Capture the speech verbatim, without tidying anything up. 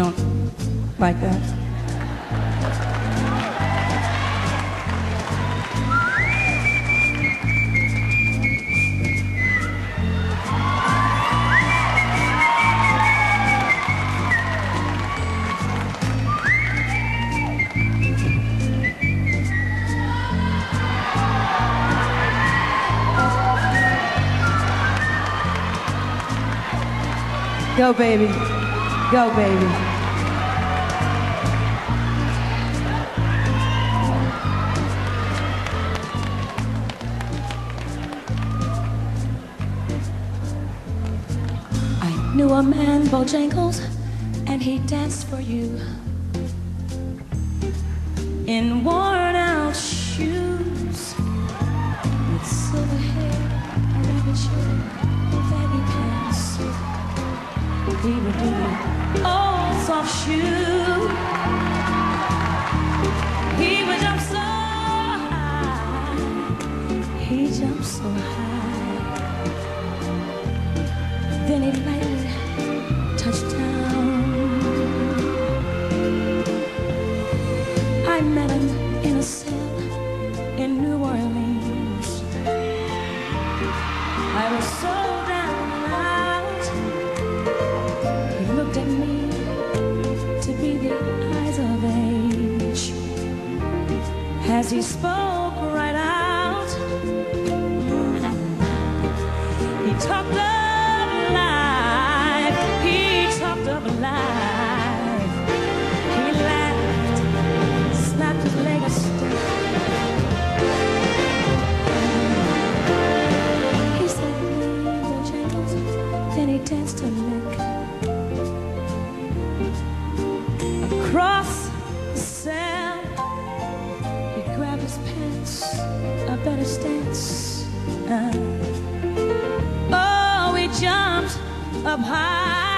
don't like that? Go, baby. Go, baby. I knew a man, Bojangles, and he danced for you in worn-out shoes, with silver hair, a rabbit shirt, and baggy pants. He would do the old soft shoe. He would jump so high. He jumped so high. Then he lightly touched down. I met him in a cell in New Orleans. I was so down and out. He looked at me to be the eyes of age as he spoke right out. He talked of life. He talked of life. He laughed, snapped his leg a step. He said, "Leave Bojangles," then he danced a lick across the cell. He grabbed his pants, a better stance. Uh, oh, he jumped up high.